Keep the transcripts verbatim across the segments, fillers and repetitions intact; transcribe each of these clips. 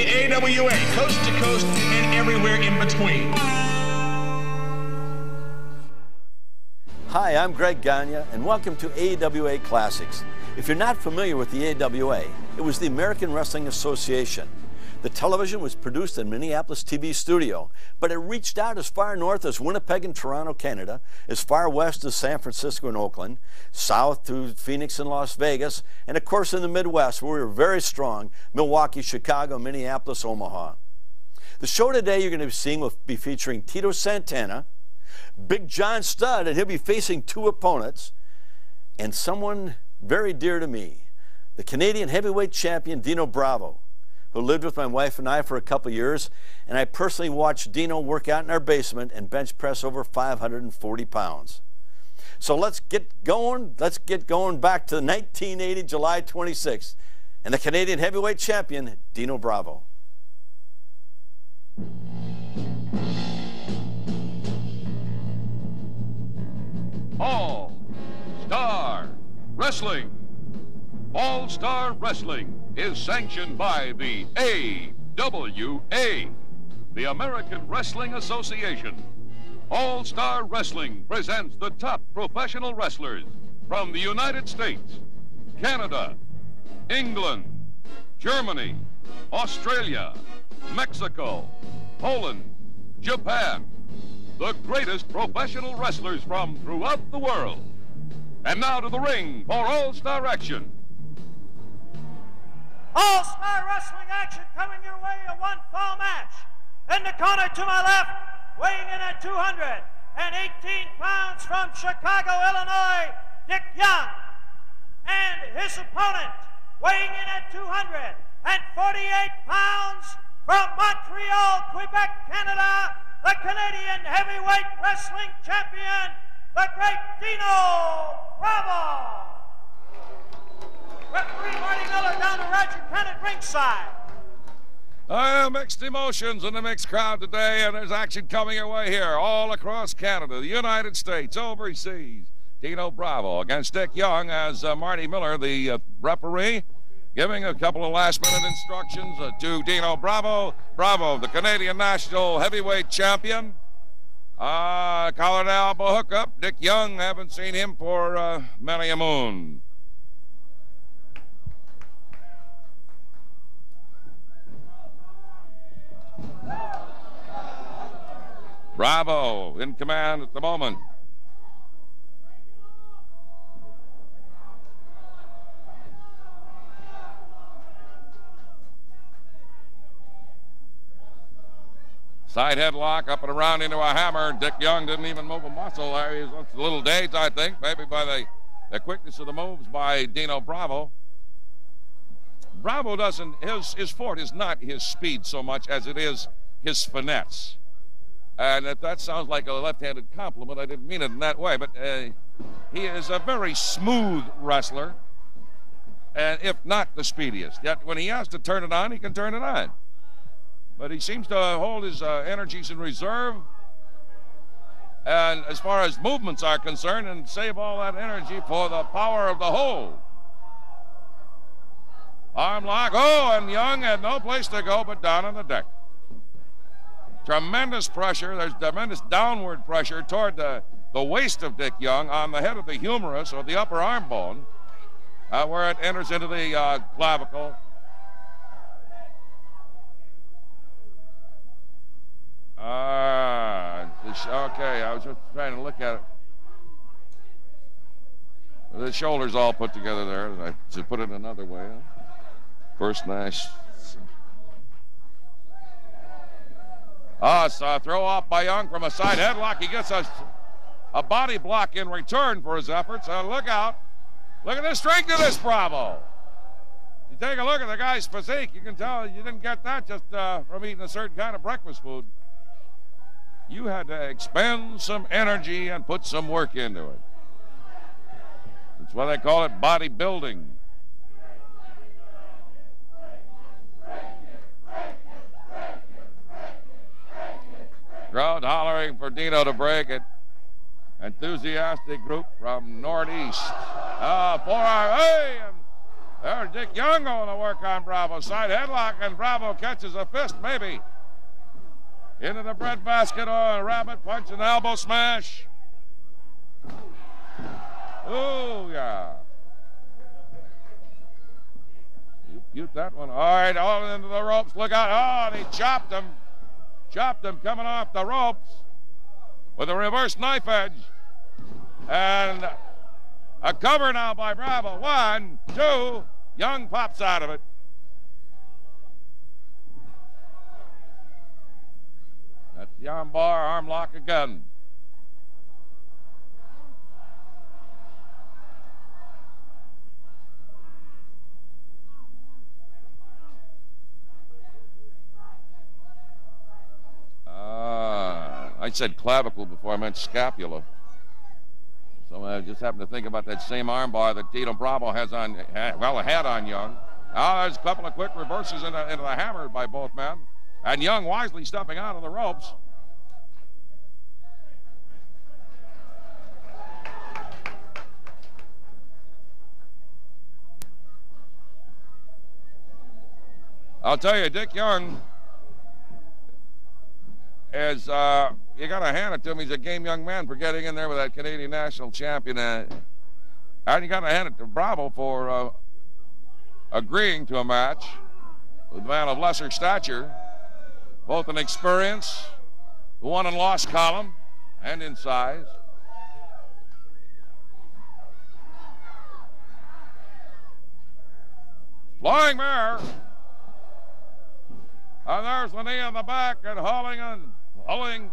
A W A, coast to coast and everywhere in between. Hi, I'm Greg Gagne, and welcome to A W A Classics. If you're not familiar with the A W A, it was the American Wrestling Association. The television was produced in Minneapolis T V studio, but it reached out as far north as Winnipeg and Toronto, Canada, as far west as San Francisco and Oakland, south to Phoenix and Las Vegas, and of course in the Midwest, where we were very strong, Milwaukee, Chicago, Minneapolis, Omaha. The show today you're going to be seeing will be featuring Tito Santana, Big John Studd, and he'll be facing two opponents, and someone very dear to me, the Canadian heavyweight champion Dino Bravo, who lived with my wife and I for a couple years, and I personally watched Dino work out in our basement and bench press over five hundred forty pounds. So let's get going. Let's get going back to nineteen eighty, July twenty-sixth, and the Canadian heavyweight champion, Dino Bravo. All Star Wrestling. All Star Wrestling is sanctioned by the A W A, the American Wrestling Association. All Star Wrestling presents the top professional wrestlers from the United States, Canada, England, Germany, Australia, Mexico, Poland, Japan, the greatest professional wrestlers from throughout the world. And now to the ring for All-Star action. All-Star Wrestling action coming your way, a one-fall match. In the corner to my left, weighing in at two hundred eighteen pounds from Chicago, Illinois, Dick Young. And his opponent, weighing in at two hundred forty-eight pounds from Montreal, Quebec, Canada, the Canadian heavyweight wrestling champion, the great Dino Bravo. Referee Marty Miller down to Roger Penn at ringside. Uh, mixed emotions in the mixed crowd today, and there's action coming your way here all across Canada, the United States, overseas. Dino Bravo against Dick Young as uh, Marty Miller, the uh, referee, giving a couple of last-minute instructions uh, to Dino Bravo. Bravo, the Canadian national heavyweight champion. Uh, collar and elbow hookup. Dick Young, haven't seen him for uh, many a moon. Bravo in command at the moment. Side headlock up and around into a hammer. Dick Young didn't even move a muscle there. He was a little dazed, I think, maybe by the, the quickness of the moves by Dino Bravo. Bravo doesn't, his, his forte is not his speed so much as it is his finesse. And if that sounds like a left-handed compliment, I didn't mean it in that way, but uh, he is a very smooth wrestler, and if not the speediest. Yet when he has to turn it on, he can turn it on. But he seems to hold his uh, energies in reserve, and as far as movements are concerned, and save all that energy for the power of the hold. Arm lock, oh, and Young had no place to go but down on the deck. Tremendous pressure. There's tremendous downward pressure toward the, the waist of Dick Young on the head of the humerus or the upper arm bone, uh, where it enters into the uh, clavicle. Ah, okay, I was just trying to look at it. The shoulders all put together there. I should put it another way. Huh? First Nash. Ah, it's a throw off by Young from a side headlock. He gets a, a body block in return for his efforts. Uh, look out. Look at the strength of this Bravo. You take a look at the guy's physique, you can tell you didn't get that just uh, from eating a certain kind of breakfast food. You had to expend some energy and put some work into it. That's why they call it bodybuilding. Crowd hollering for Dino to break it. Enthusiastic group from Northeast. Uh, forearm, hey, and there's Dick Young going to work on Bravo. Side headlock, and Bravo catches a fist, maybe. Into the breadbasket, or a rabbit punch and elbow smash. Oh, yeah. You cute that one. All right, all into the ropes. Look out. Oh, and he chopped him. Chopped him coming off the ropes with a reverse knife edge. And a cover now by Bravo. One, two. Young pops out of it. That's the arm bar, arm lock again. Uh, I said clavicle before I meant scapula. So I just happened to think about that same arm bar that Dino Bravo has on, well, had on Young. Now there's a couple of quick reverses into, into the hammer by both men. And Young wisely stepping out of the ropes. I'll tell you, Dick Young is, uh, you got to hand it to him. He's a game young man for getting in there with that Canadian national champion. Uh, and you got to hand it to Bravo for uh, agreeing to a match with a man of lesser stature, both in experience, the won and lost column, and in size. Flying Mare. And there's the knee in the back, and hauling and pulling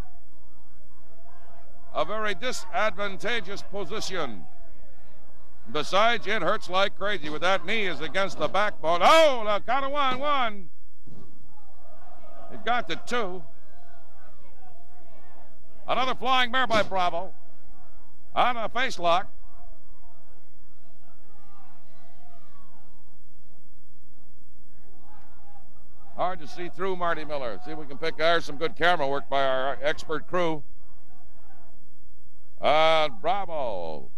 a very disadvantageous position. Besides, it hurts like crazy with that knee is against the backbone. Oh, the count of one, one. It got to two. Another Flying Mare by Bravo on a face lock. Hard to see through Marty Miller. See if we can pick there's some good camera work by our expert crew. Uh, Bravo.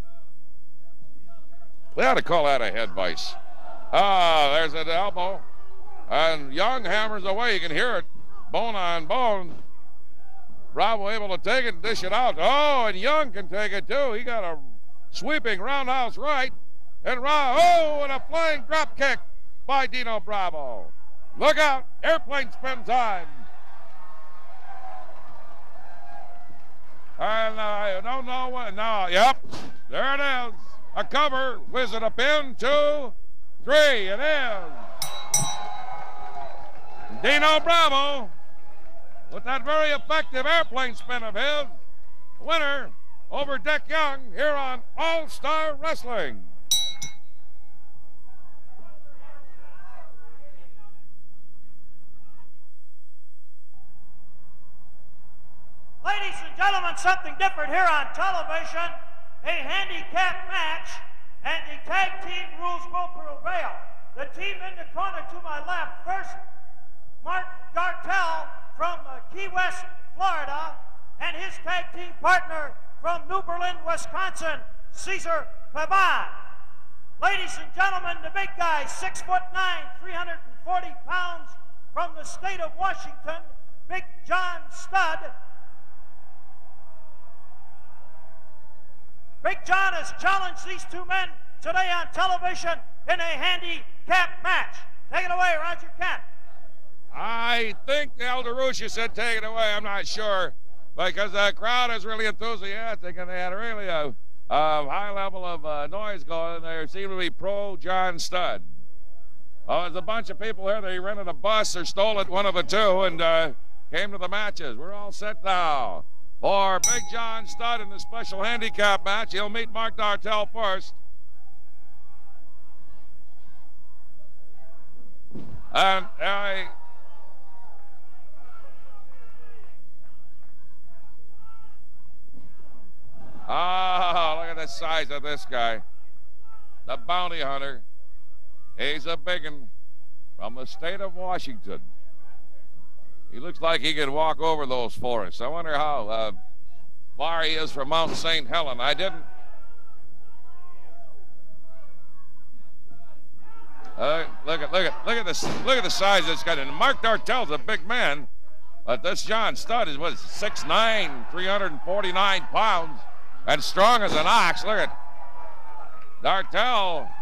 We ought to call that a head vice. Ah, there's an elbow. And Young hammers away. You can hear it. Bone on bone. Bravo able to take it and dish it out. Oh, and Young can take it too. He got a sweeping roundhouse right. And Ra oh, and a flying drop kick by Dino Bravo. Look out, airplane spin time. And I don't know what, no, yep, there it is. A cover, whiz it a pin, two, three, it is. Dino Bravo, with that very effective airplane spin of his, winner over Dick Young here on All-Star Wrestling. Ladies and gentlemen, something different here on television. A handicap match, and the tag team rules will prevail. The team in the corner to my left, first, Mark Gartell from uh, Key West, Florida, and his tag team partner from New Berlin, Wisconsin, Caesar Pavon. Ladies and gentlemen, the big guy, six foot nine, three hundred forty pounds, from the state of Washington, Big John Studd. Big John has challenged these two men today on television in a handicap match. Take it away, Roger Kent. I think El DeRusha said take it away. I'm not sure, because the crowd is really enthusiastic, and they had really a, a high level of uh, noise going. There seemed to be pro John Studd. Oh, there's a bunch of people here. They rented a bus or stole it, one of the two, and uh, came to the matches. We're all set now for Big John Studd in the special handicap match. He'll meet Mark Gartell first. And I... Ah, look at the size of this guy. The bounty hunter. He's a biggin from the state of Washington. He looks like he could walk over those forests. I wonder how uh, far he is from Mount Saint Helen. I didn't. Uh, look at look at look at this look at the size of this guy. And Mark Dartell's a big man, but this John Studd is what six nine, three hundred forty-nine pounds, and strong as an ox. Look at Dartell.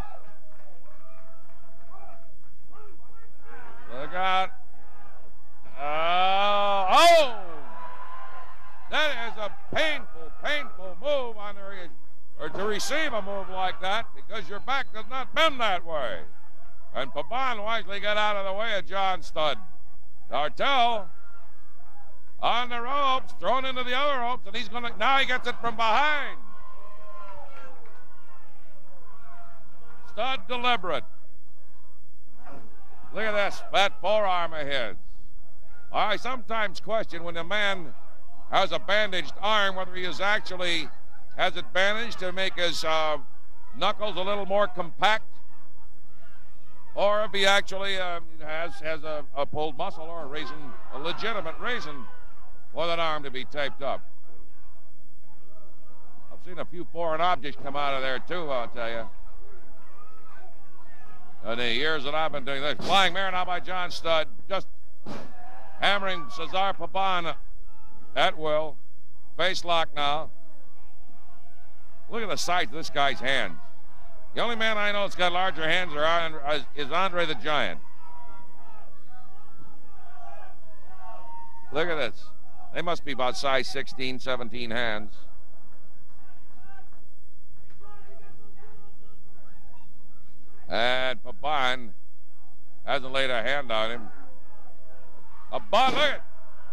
Look out! Uh, oh, that is a painful, painful move on the re or to receive a move like that because your back does not bend that way. And Pabon wisely got out of the way of John Studd. Dartell on the ropes, thrown into the other ropes, and he's going to, now he gets it from behind. Studd deliberate. Look at this fat forearm of his. I sometimes question when a man has a bandaged arm whether he is actually has it bandaged to make his uh, knuckles a little more compact, or if he actually uh, has has a, a pulled muscle or a reason, a legitimate reason for that arm to be taped up. I've seen a few foreign objects come out of there too, I'll tell you. In the years that I've been doing this, flying mare now by John Studd, just hammering Cesar Pabon at will. Face lock now. Look at the size of this guy's hands. The only man I know that's got larger hands are, is Andre the Giant. Look at this. They must be about size sixteen, seventeen hands. And Pabon hasn't laid a hand on him. A butt, look at.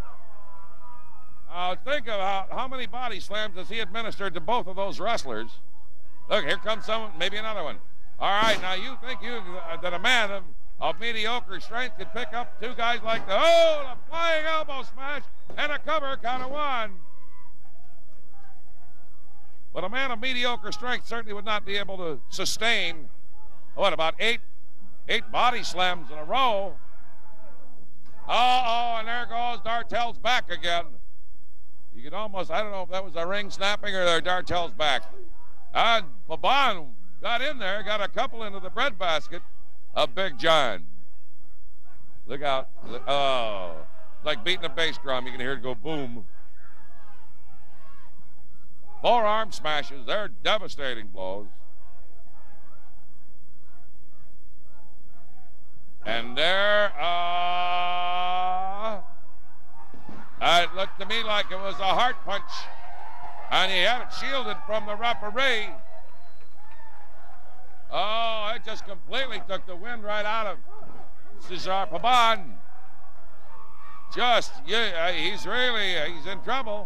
Uh, think of how, how many body slams has he administered to both of those wrestlers. Look, here comes someone, maybe another one. All right, now you think you uh, that a man of, of mediocre strength could pick up two guys like the, oh, the flying elbow smash and a cover, count of one. But a man of mediocre strength certainly would not be able to sustain, what, about eight, eight body slams in a row. Oh, oh, and there goes Dartell's back again. You could almost, I don't know if that was a ring snapping or Dartell's back. And Pabon got in there, got a couple into the breadbasket of Big John. Look out. Oh, like beating a bass drum. You can hear it go boom. Forearm smashes. They're devastating blows. And there, uh, it looked to me like it was a heart punch. And he had it shielded from the referee. Oh, it just completely took the wind right out of Cesar Pabon. Just, yeah, he's really, he's in trouble.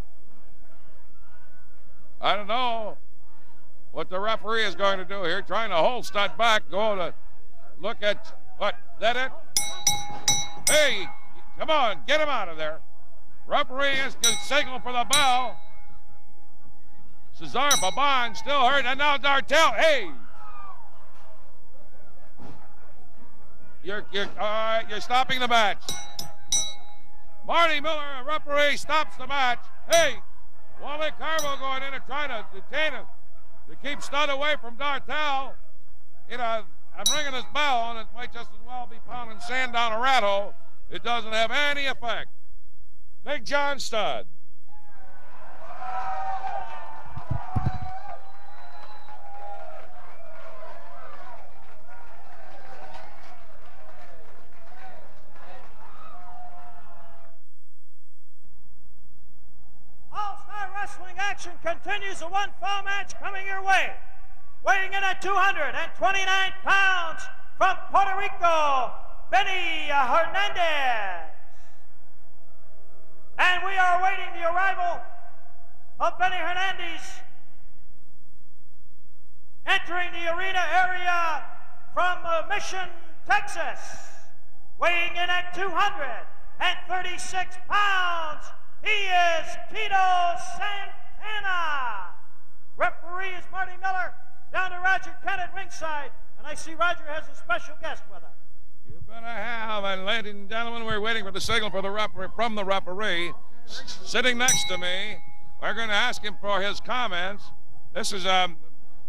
I don't know what the referee is going to do here, trying to hold Studd back, go to look at, what, that it? Hey, come on, get him out of there. Referee is going to signal for the bell. Cesar Pabon still hurt, and now Dartell, hey. You're, you're, all right, you're stopping the match. Marty Miller, a referee, stops the match. Hey, Wally Carbo going in and trying to detain him to keep Studd away from Dartell. You know, I'm ringing this bell, and it might just as well be pounding sand down a rat hole. It doesn't have any effect. Big John Studd. All-Star Wrestling action continues. A one-fall match coming your way. Weighing in at two hundred twenty-nine pounds from Puerto Rico, Benny Hernandez. And we are awaiting the arrival of Benny Hernandez entering the arena area from uh, Mission, Texas. Weighing in at two hundred thirty-six pounds, he is Tito Santana. Referee is Marty Miller. Down to Roger Kent at ringside. And I see Roger has a special guest with us. You better have. And ladies and gentlemen, we're waiting for the signal for the referee, from the referee. S sitting next to me, we're going to ask him for his comments. This is um,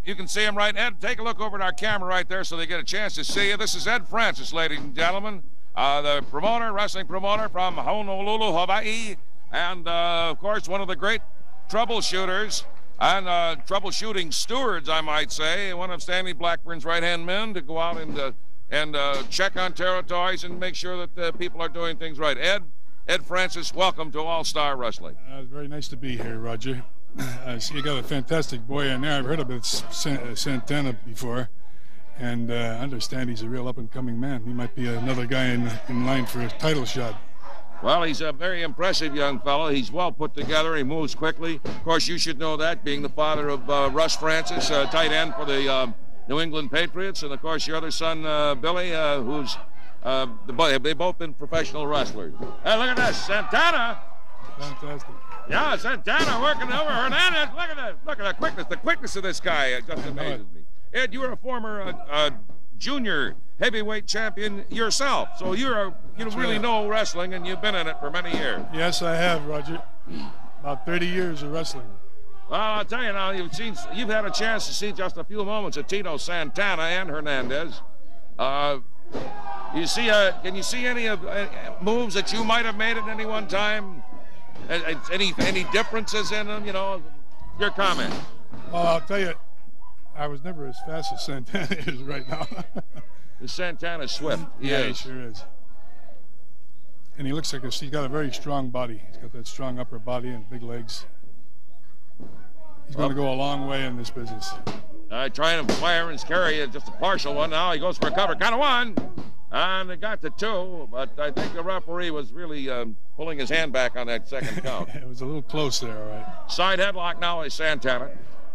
you can see him right. Ed, take a look over at our camera right there so they get a chance to see you. This is Ed Francis, ladies and gentlemen, uh, the promoter, wrestling promoter from Honolulu, Hawaii, and, uh, of course, one of the great troubleshooters and uh, troubleshooting stewards, I might say, one of Stanley Blackburn's right-hand men to go out and, uh, and uh, check on territories and make sure that uh, people are doing things right. Ed, Ed Francis, welcome to All-Star Wrestling. Uh, it's very nice to be here, Roger. I see you got a fantastic boy in there. I've heard about Santana before, and uh, I understand he's a real up-and-coming man. He might be another guy in, in line for a title shot. Well, he's a very impressive young fellow. He's well put together. He moves quickly. Of course, you should know that, being the father of uh, Russ Francis, uh, tight end for the um, New England Patriots, and, of course, your other son, uh, Billy, uh, who's uh, the, they've both been professional wrestlers. Hey, look at this, Santana. Fantastic. Yeah, Santana working over Hernandez. Look at that. Look at the quickness. The quickness of this guy it just amazes me. Ed, you were a former uh, uh, junior heavyweight champion yourself, so you're a, you That's really right. know wrestling, and you've been in it for many years. Yes, I have, Roger. About thirty years of wrestling. Well, I'll tell you now, you've seen, you've had a chance to see just a few moments of Tito Santana and Hernandez. Uh, you see, uh, can you see any of uh, moves that you might have made at any one time? Any any differences in them? You know, your comment. Well, I'll tell you, I was never as fast as Santana is right now. Santana's swift. He yeah, is. he sure is. And he looks like a, he's got a very strong body. He's got that strong upper body and big legs. He's going to go a long way in this business. Uh, trying to fire and carry just a partial one now. He goes for a cover. Count of one. And they got to two, but I think the referee was really um, pulling his hand back on that second count. It was a little close there, all right. Side headlock now is Santana.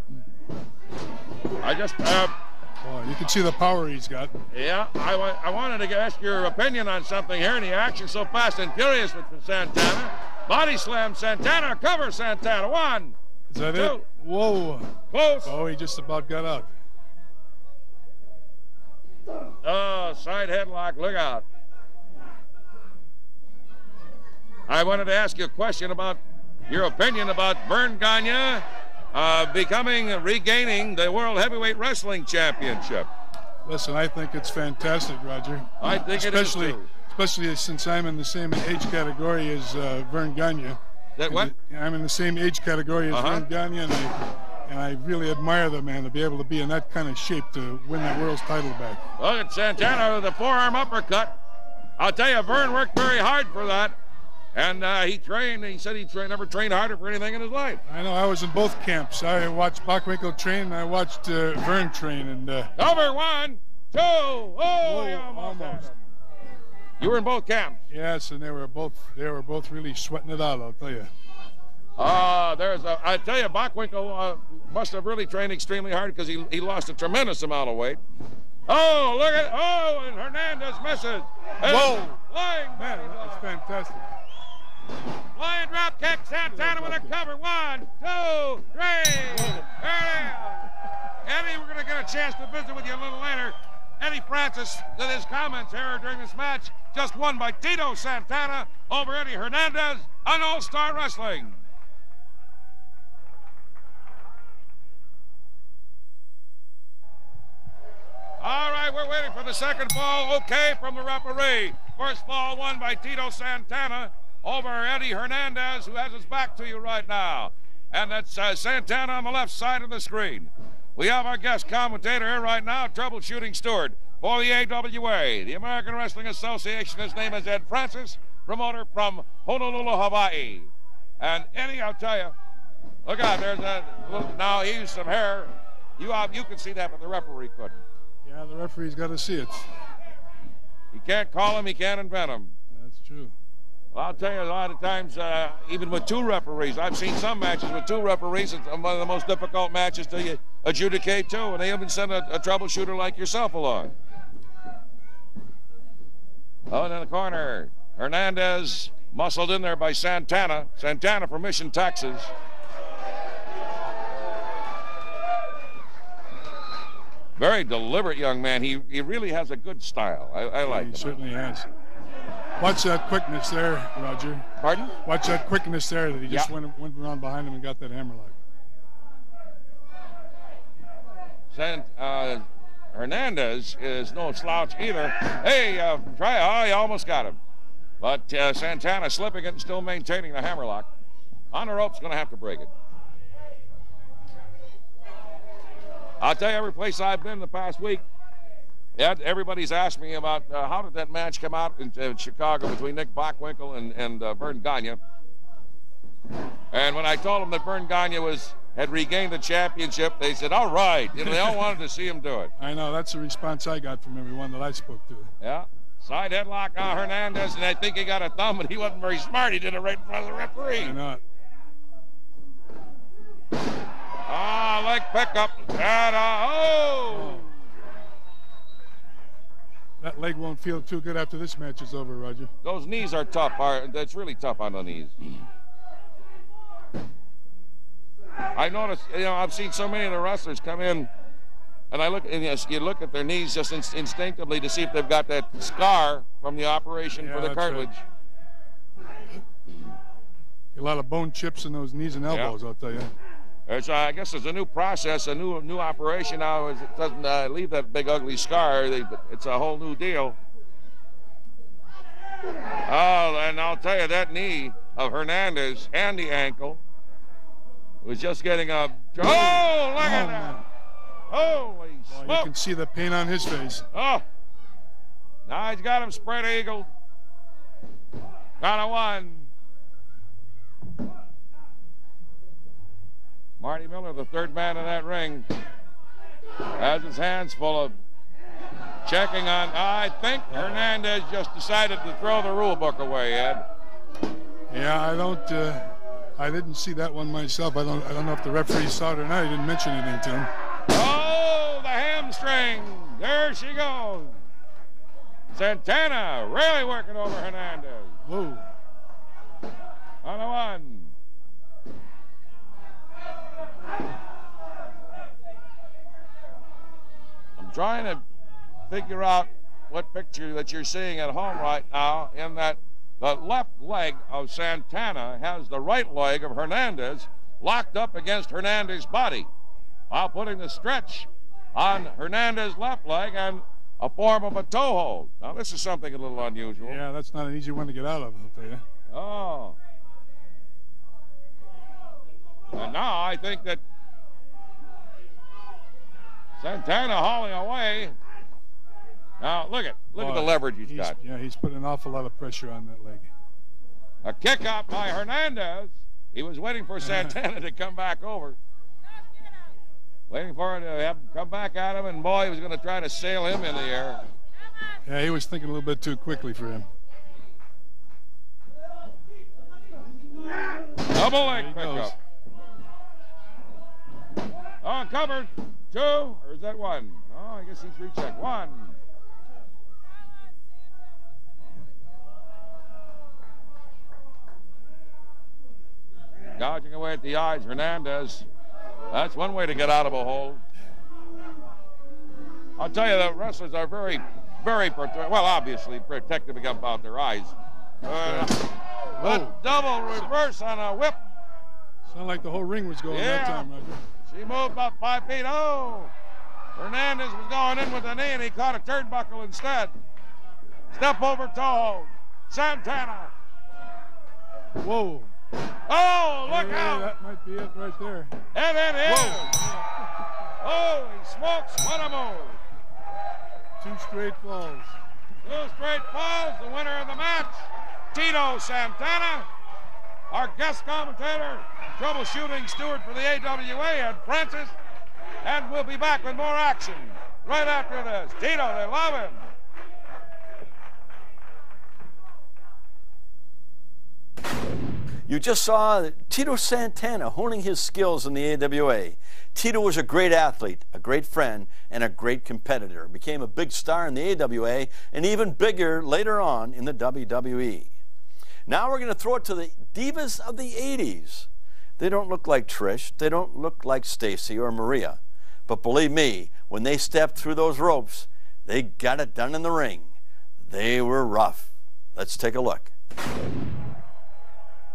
I just, uh, Boy, you can see the power he's got. yeah, I, wa I wanted to ask your opinion on something here, and the action so fast and furious with Santana. Body slam Santana, cover Santana. One, Is that two. it? Whoa. Close. Oh, he just about got out. Oh, side headlock, look out. I wanted to ask you a question about your opinion about Verne Gagne uh, becoming, regaining the World Heavyweight Wrestling Championship. Listen, I think it's fantastic, Roger. I think especially, it is too. Especially since I'm in the same age category as uh, Verne Gagne. That what? I'm in the same age category as Uh-huh. Verne Gagne, and I, and I really admire the man to be able to be in that kind of shape to win the world's title back. Look at Santana with the forearm uppercut. I'll tell you, Verne worked very hard for that. And uh, he trained, he said he tra never trained harder for anything in his life. I know, I was in both camps. I watched Bockwinkel train, and I watched uh, Verne train. And uh, Over one, two, oh, Whoa, yeah, almost. almost. You were in both camps. yes, and they were both they were both really sweating it out, I'll tell you. Ah, uh, there's a, I tell you, Bockwinkel uh, must have really trained extremely hard because he, he lost a tremendous amount of weight. Oh, look at, oh, and Hernandez misses. And Whoa. Flying, Man, that's fantastic. flying drop kick, Santana with a cover. One, two, three. There it is. Eddie, we're going to get a chance to visit with you a little later. Eddie Francis, with his comments here during this match, just won by Tito Santana over Eddie Hernandez on All-Star Wrestling. All right, we're waiting for the second ball. Okay from the referee. First ball won by Tito Santana over Eddie Hernandez, who has his back to you right now. And that's uh, Santana on the left side of the screen. We have our guest commentator here right now, troubleshooting steward for the A W A, the American Wrestling Association. His name is Ed Francis, promoter from Honolulu, Hawaii. And Eddie, I'll tell you, look out, there's a little, now he used some hair. You, uh, you could see that, but the referee couldn't. Yeah, the referee's got to see it. You can't call him, you can't invent him. That's true. Well, I'll tell you, a lot of times, uh, even with two referees, I've seen some matches with two referees. It's one of the most difficult matches to adjudicate, too, and they even send a, a troubleshooter like yourself along. Oh, and in the corner, Hernandez muscled in there by Santana. Santana from Mission, Texas. Very deliberate young man. He he really has a good style. I, I like He him. certainly has. Watch that quickness there, Roger. Pardon? Watch that quickness there that he just Yeah. went, went around behind him and got that hammerlock. Sant, uh, Hernandez is no slouch either. Hey, uh, try, oh, he almost got him. But uh, Santana slipping it and still maintaining the hammerlock. On the rope's going to have to break it. I'll tell you, every place I've been the past week, yeah, everybody's asked me about uh, how did that match come out in, in Chicago between Nick Bockwinkel and, and uh, Verne Gagne. And when I told them that Verne Gagne was had regained the championship, they said, all right. You know, they all wanted to see him do it. I know. That's the response I got from everyone that I spoke to. Yeah. Side headlock on Hernandez, and I think he got a thumb, but he wasn't very smart. He did it right in front of the referee. I know it. Ah, leg pickup. And, uh, oh! That leg won't feel too good after this match is over, Roger. Those knees are tough. Are, that's really tough on the knees. I noticed, you know, I've seen so many of the wrestlers come in, and I look, and you, know, you look at their knees just inst instinctively to see if they've got that scar from the operation yeah, for the cartilage. Right. A lot of bone chips in those knees and elbows, yeah. I'll tell you. It's, uh, I guess it's a new process, a new new operation now. It doesn't uh, leave that big ugly scar. They, it's a whole new deal. Oh, and I'll tell you, that knee of Hernandez and the ankle was just getting a. Oh, look oh, at that! Holy well, smoke! You can see the pain on his face. Oh, now he's got him spread eagled. Got a one. Marty Miller, the third man in that ring, has his hands full of checking on. I think Hernandez just decided to throw the rule book away, Ed. Yeah, I don't. Uh, I didn't see that one myself. I don't. I don't know if the referee saw it or not. He didn't mention anything to him. Oh, the hamstring! There she goes. Santana really working over Hernandez. Whoa! On a one. I'm trying to figure out what picture that you're seeing at home right now, in that the left leg of Santana has the right leg of Hernandez locked up against Hernandez's body, while putting the stretch on Hernandez's left leg and a form of a toe hold. Now, this is something a little unusual. Yeah, that's not an easy one to get out of, I'll tell you. Oh. And now I think that Santana hauling away. Now look at look oh, at the leverage he's, he's got. Yeah, he's put an awful lot of pressure on that leg. A kick out by Hernandez. He was waiting for Santana to come back over. Waiting for him to have him come back at him, and boy, he was going to try to sail him in the air. Yeah, he was thinking a little bit too quickly for him. Double leg pickup. Oh, covered. Two, or is that one? Oh, I guess he's rechecked. One. Gouging away at the eyes, Hernandez. That's one way to get out of a hold. I'll tell you, the wrestlers are very, very, well, obviously protective about their eyes. Uh, a double reverse on a whip. Sounded like the whole ring was going yeah. that time, Roger. She moved about five feet. Oh! Hernandez was going in with a knee, and he caught a turnbuckle instead. Step over toe hold. Santana. Whoa. Oh, look yeah, out! That might be it right there. And it is. Holy smokes, what a move. Two straight falls. Two straight falls. The winner of the match, Tito Santana. Our guest commentator, troubleshooting steward for the A W A, Ed Francis. And we'll be back with more action right after this. Tito, they love him. You just saw Tito Santana honing his skills in the A W A. Tito was a great athlete, a great friend, and a great competitor. Became a big star in the A W A and even bigger later on in the W W E. Now we're going to throw it to the divas of the eighties. They don't look like Trish. They don't look like Stacy or Maria. But believe me, when they stepped through those ropes, they got it done in the ring. They were rough. Let's take a look.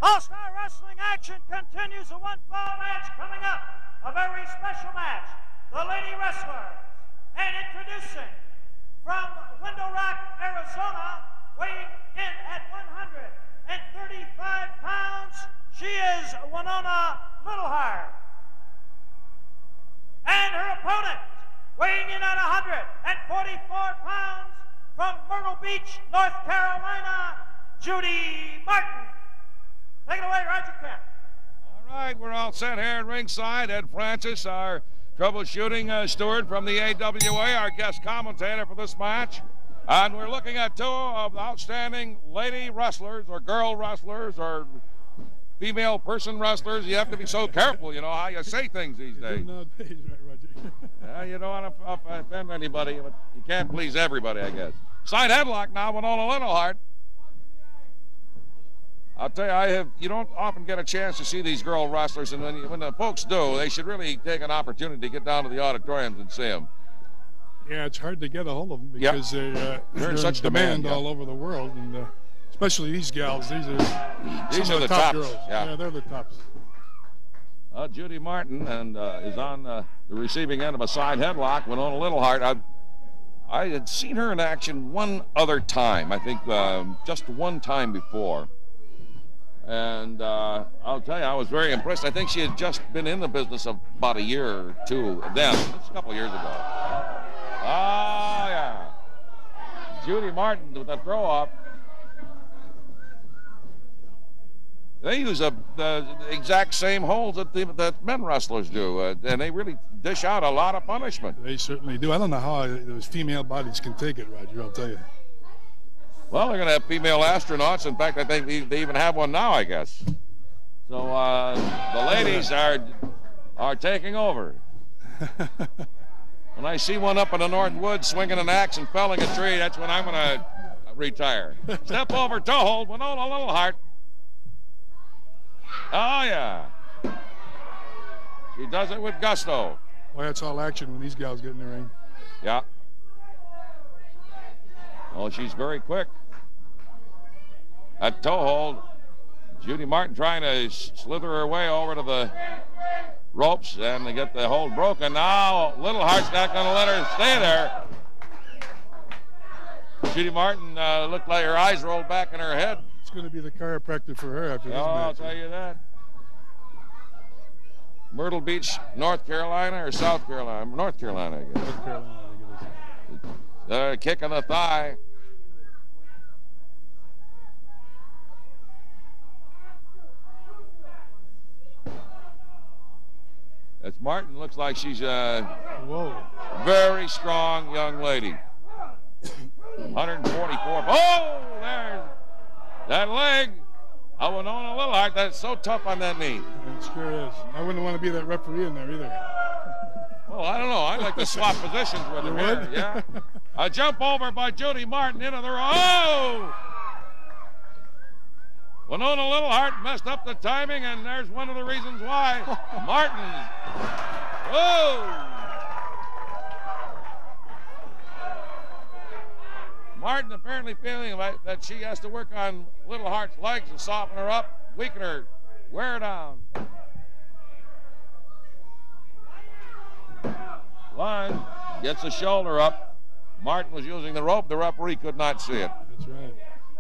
All-Star Wrestling action continues. A one-fall match coming up. A very special match. the lady wrestlers. And introducing from Window Rock, Arizona, weighing in at one hundred thirty-five pounds, she is Winona Littleheart. And her opponent, weighing in at one hundred forty-four pounds, from Myrtle Beach, North Carolina, Judy Martin. Take it away, Roger Kent. All right, we're all set here at ringside. Ed Francis, our troubleshooting uh, steward from the A W A, our guest commentator for this match. And we're looking at two of the outstanding lady wrestlers, or girl wrestlers, or female person wrestlers. You have to be so careful, you know, how you say things these days. Nowadays, right, Roger? Yeah, you don't want to offend anybody, but you can't please everybody, I guess. Side headlock now, Winona Littleheart. I'll tell you, I have. You don't often get a chance to see these girl wrestlers, and when, you, when the folks do, they should really take an opportunity to get down to the auditoriums and see them. Yeah, it's hard to get a hold of them because yep. they, uh, they're in they're such in demand, demand all yeah. over the world, and uh, especially these gals. These are these some are of the, the top tops. girls. Yeah. yeah, they're the tops. Uh, Judy Martin and uh, is on uh, the receiving end of a side headlock. Winona Littleheart. I, I had seen her in action one other time. I think um, just one time before. And uh, I'll tell you, I was very impressed. I think she had just been in the business of about a year or two then. It's a couple years ago. Oh, yeah. Judy Martin with that throw-off. They use a, the exact same holds that, the, that men wrestlers do, uh, and they really dish out a lot of punishment. They certainly do. I don't know how those female bodies can take it, Roger, I'll tell you. Well, they're going to have female astronauts. In fact, I think they even have one now, I guess. So uh, the ladies are are taking over. When I see one up in the North Woods swinging an axe and felling a tree, that's when I'm going to retire. Step over, toe hold, Winona Littleheart. Oh, yeah. She does it with gusto. Well, that's all action when these gals get in the ring. Yeah. Oh, she's very quick. That toe hold. Judy Martin trying to slither her way over to the ropes and to get the hold broken. Now, Littleheart's not going to let her stay there. Judy Martin uh, looked like her eyes rolled back in her head. It's going to be the chiropractor for her after this oh, match. I'll tell you that. Myrtle Beach, North Carolina, or South Carolina? North Carolina, I guess. North Carolina, I think it is. The kick in the thigh. That's Martin. Looks like she's a Whoa. very strong young lady. one forty-four. Oh, there's that leg. Oh, Winona Littleheart. That's so tough on that knee. It sure is. I wouldn't want to be that referee in there either. Well, I don't know. I'd like to swap positions with him here. Yeah. A jump over by Judy Martin into the oh! Winona Littleheart messed up the timing, and there's one of the reasons why. Martin. Whoa! Martin apparently feeling like that she has to work on Littleheart's legs to soften her up, weaken her, wear her down. Line gets the shoulder up. Martin was using the rope. The referee could not see it. That's right.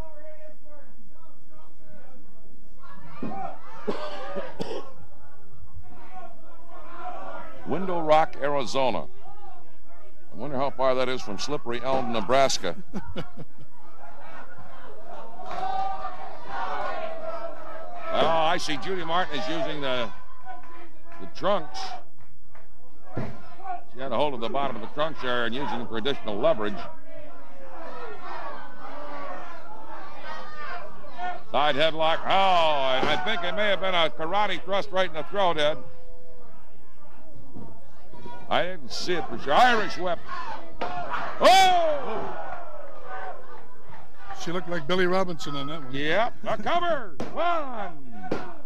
Window Rock, Arizona. I wonder how far that is from Slippery Elm, Nebraska. Oh, I see Judy Martin is using the, the trunks. She had a hold of the bottom of the trunks there and using them for additional leverage. Side headlock. Oh, and I think it may have been a karate thrust right in the throat, Ed. I didn't see it for sure. Irish whip. Oh! She looked like Billy Robinson on that one. Yep, a cover. One.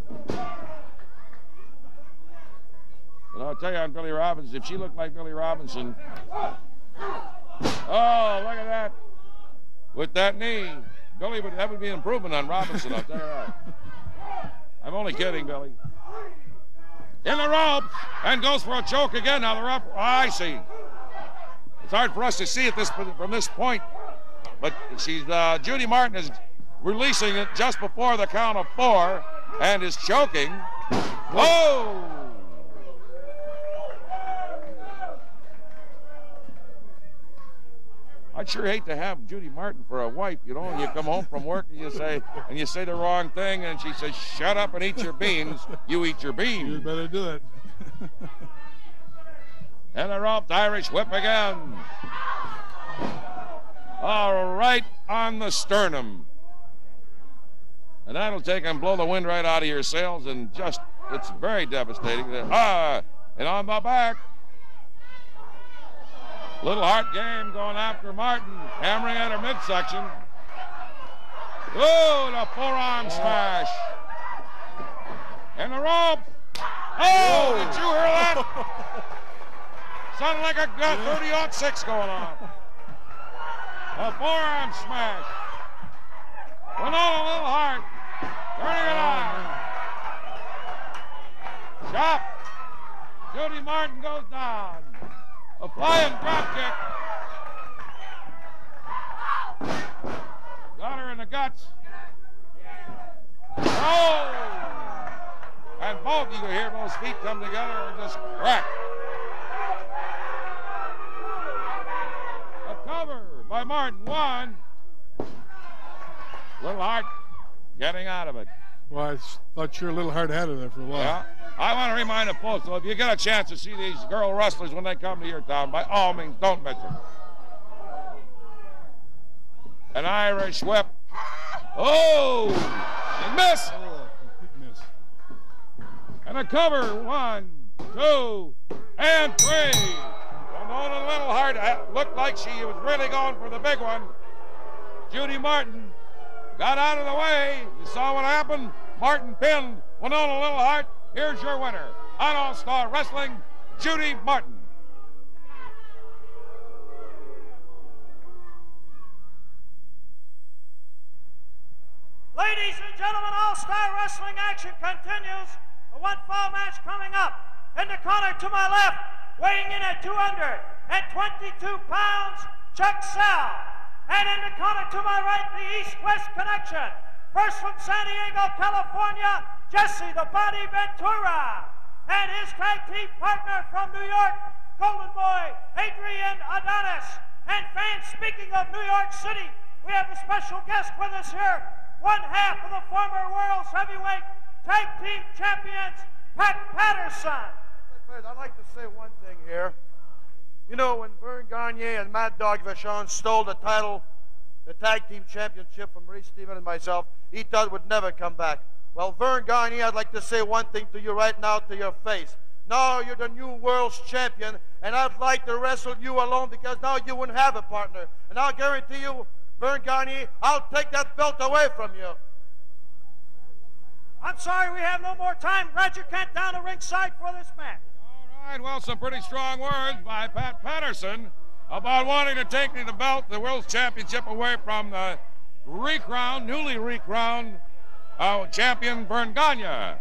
But I'll tell you on Billy Robinson, if she looked like Billy Robinson. Oh, look at that. With that knee, Billy would that would be an improvement on Robinson, I'll tell you that. I'm only kidding, Billy. in the ropes and goes for a choke again. Now the ref, oh, I see. It's hard for us to see it this from this point, but she's uh, Judy Martin is releasing it just before the count of four and is choking. Whoa! I'd sure hate to have Judy Martin for a wife, you know, and you come home from work and you say and you say the wrong thing and she says, shut up and eat your beans. You eat your beans. You better do it. And the roped Irish whip again. All right on the sternum. And that'll take and blow the wind right out of your sails and just, it's very devastating. Ah, and on the back. Little Heart game going after Martin, hammering at her midsection. Oh, the forearm smash. And the rope. Oh, did you hear that? Sounded like a thirty oh six going on. A forearm smash. Winona Little Heart turning it on. Chop. Judy Martin goes down. A flying drop kick. Got her in the guts. Oh! And both, you can hear those feet come together and just crack. A cover by Martin. One. Little Heart getting out of it. Well, I thought your Little Heart had it there for a while. Yeah. I want to remind the folks, so if you get a chance to see these girl wrestlers when they come to your town, by all means, don't miss them. An Irish whip. Oh! And miss! Oh, complete miss. And a cover. One, two, and three. Winona Little Heart looked like she was really going for the big one. Judy Martin got out of the way. You saw what happened? Martin pinned Winona Little Heart. Here's your winner on All Star Wrestling, Judy Martin. Ladies and gentlemen, All-Star Wrestling action continues. A one-fall match coming up. In the corner to my left, weighing in at two hundred twenty-two pounds, Chuck Sell. And in the corner to my right, the East-West connection. First from San Diego, California, Jesse the Body Ventura. And his tag team partner from New York, Golden Boy, Adrian Adonis. And fans, speaking of New York City, we have a special guest with us here. One half of the former World's Heavyweight Tag Team Champions, Pat Patterson. I'd like to say one thing here. You know, when Vern Gagne and Mad Dog Vachon stole the title, the Tag Team Championship from Ray Stevens and myself, he thought it would never come back. Well, Vern Gagne, I'd like to say one thing to you right now to your face. Now you're the new World's Champion, and I'd like to wrestle you alone because now you wouldn't have a partner. And I'll guarantee you, Vern Gagne, I'll take that belt away from you. I'm sorry we have no more time. Roger Kent down the ringside for this match. All right, well, some pretty strong words by Pat Patterson about wanting to take the belt, the World's Championship, away from the recrowned, newly recrowned uh, champion Vern Gagne.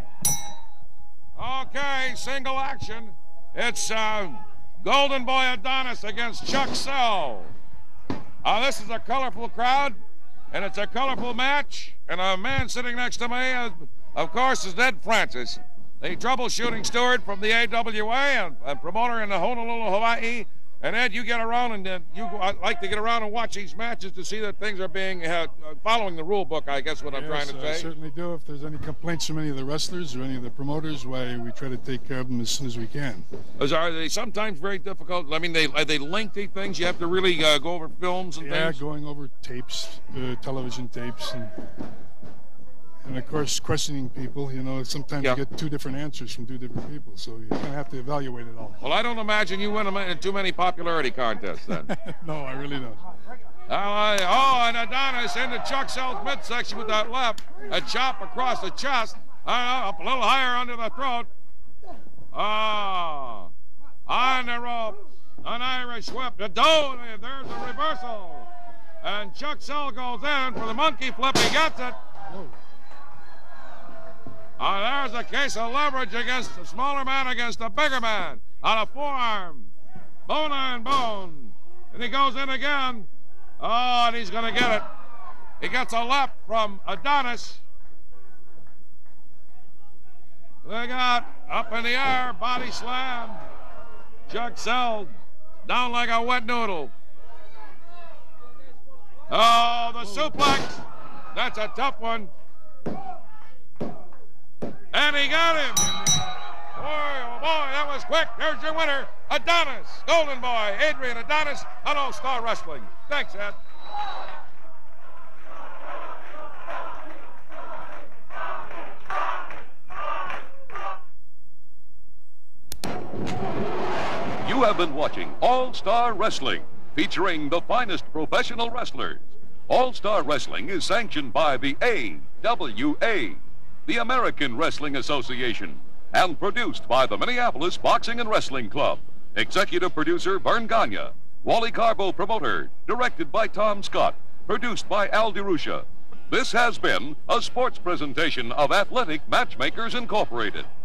Okay, single action. It's uh, Golden Boy Adonis against Chuck Sell. Uh, this is a colorful crowd, and it's a colorful match. And a man sitting next to me, uh, of course, is Ed Francis, the troubleshooting steward from the A W A and, and promoter in the Honolulu, Hawaii. And Ed, you get around and uh, you uh, like to get around and watch these matches to see that things are being uh, following the rule book, I guess what I'm yes, trying to say. I certainly do. If there's any complaints from any of the wrestlers or any of the promoters, why we try to take care of them as soon as we can. Are they sometimes very difficult? I mean, they are they lengthy things? You have to really uh, go over films and yeah, things? Yeah, going over tapes, uh, television tapes, and, and of course questioning people. You know, sometimes yeah. you get two different answers from two different people, so you kind of have to evaluate it all. Well, I don't imagine you win in too many popularity contests then. No, I really don't. Uh, oh, and Adonis into Chuck Sell's midsection with that left. A chop across the chest. Uh, up a little higher under the throat. Ah. Oh, on the ropes. An Irish whip. The do- There's a reversal. And Chuck Sell goes in for the monkey flip. He gets it. Oh, there's a case of leverage against the smaller man against the bigger man on a forearm. Bone on bone. And he goes in again. Oh, and he's going to get it. He gets a left from Adonis. Look out. Up in the air. Body slam. Chuck Seld down like a wet noodle. Oh, the suplex. That's a tough one. And he got him. Boy, oh boy, that was quick. There's your winner, Adonis, Golden Boy, Adrian Adonis on All Star Wrestling. Thanks, Ed. You have been watching All Star Wrestling, featuring the finest professional wrestlers. All Star Wrestling is sanctioned by the A W A, the American Wrestling Association, and produced by the Minneapolis Boxing and Wrestling Club. Executive producer Vern Gagne. Wally Carbo promoter. Directed by Tom Scott. Produced by Al DeRusha. This has been a sports presentation of Athletic Matchmakers Incorporated.